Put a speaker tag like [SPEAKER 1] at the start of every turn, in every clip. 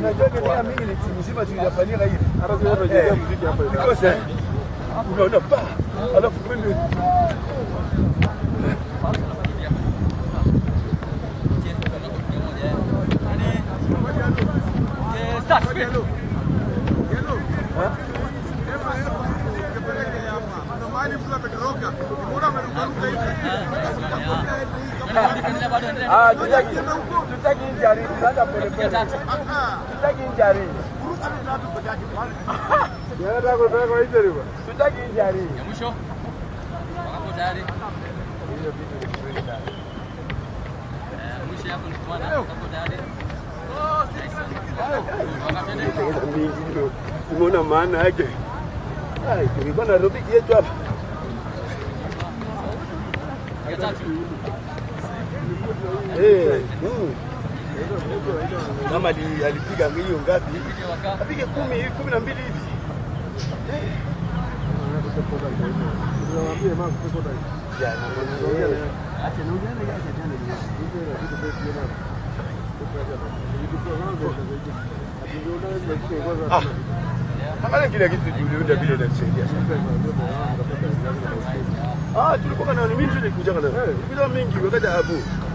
[SPEAKER 1] unajua kama mimi ni timu nzima tuliyafanyika hivi. Hata sio tunajua muziki hapa. Because unaona pa alafu kwende start hello tutaki injari tunaanza pole pole tutaki injari yana kwa injari bwana tutaki injari ya mwisho wako tayari hiyo vitu ni kweli sana mwisho hapo ni kwa nani wako tayari unaona maana yake tulikuwa na robiki yetu hapa kama alipiga hiyo ngapi? Apige 10, 12 hivi. Angalia kile kitu tuliunda vile inasaidia. Tulikuwa na mimi tulikuja na bila mingi wakati hapo.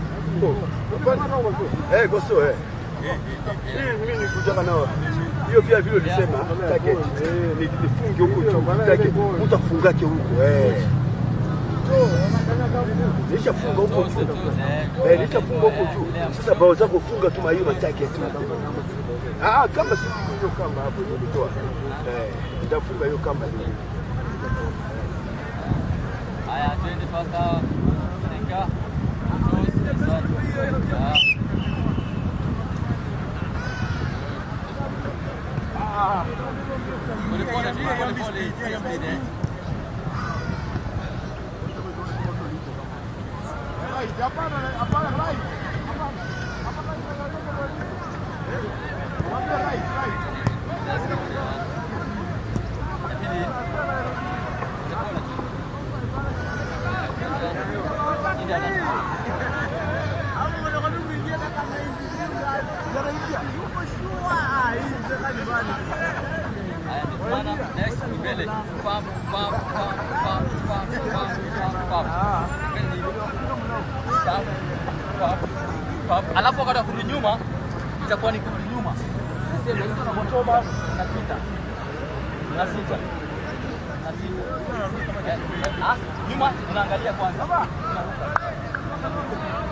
[SPEAKER 1] Gosto mimi nikuja nao. Hiyo pia vile ulisema target nifunge huko target utafungake huko nishafunga huko juu. Nishafunga huko juu. Sasa bao zako funga tu hiyo target. Kama si hiyo kamba hapo nilitoa. Nitafunga hiyo kamba hiyo. Haya twende pasta. Nika. Alafu wakati kurudi nyuma itakuwa ni kurudi nyuma. Sasa ndio tunapotoba na sita. Nyuma tunaangalia kwanza.